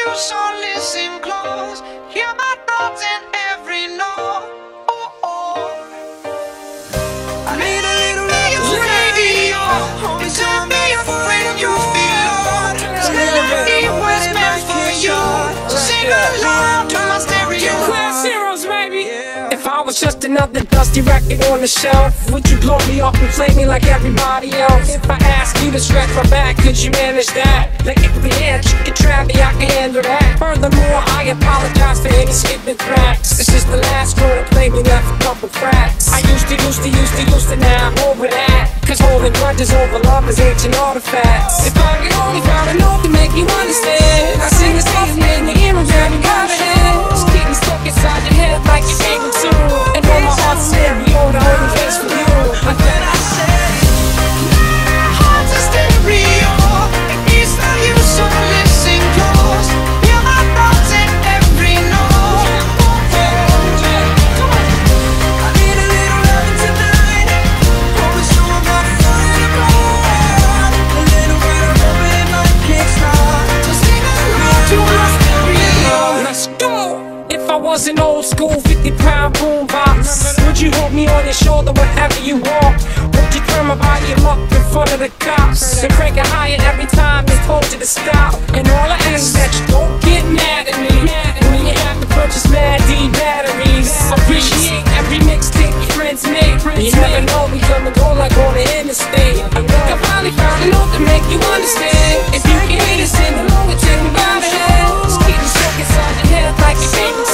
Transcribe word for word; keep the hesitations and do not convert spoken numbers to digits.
you, so listen close. Hear my thoughts in every note. Oh, oh. I need a little love to radio. And tell me when you feel low. This melody was meant for you. So sing along to my stereo. Class heroes, baby. If I was just another dusty record on the shelf, would you blow me up and play me like everybody else? If I ask you to stretch my back, could you manage that? Like if we had chicken trappy, I can handle that. Furthermore, I apologize for any skipping cracks. This is the last one to play me left a couple cracks. I used to, used to, used to, used to, now I'm over that. Cause holding grudges over love is ancient artifacts. If I could only find a note to make you understand, I sing this song in the ear and grab you by the hand. Just keep me stuck inside your head like you're able to. And when my heart's stereo, the only place for you. Like that I say, my heart's a stereo. It beats for you, so listen close. Hear my thoughts in every note. I need a little loving tonight. Always show my fire bright. A little brighter, hoping it might kickstart. So sing along to my stereo. let's go! If I was an old school fifty pound boombox, would you hold me on your shoulder wherever you walk? Would you turn my volume up in front of the cops and crank it higher every time they told you to stop? And all I ask is that you don't get mad at me when you have to purchase Mad D batteries. Appreciate every mixtape your friends make. You never know, we come and go like on the interstate. I think I finally found a note to make you understand. If you can hear this in the long, take me by the hand. Just keep me stuck inside your head like your favorite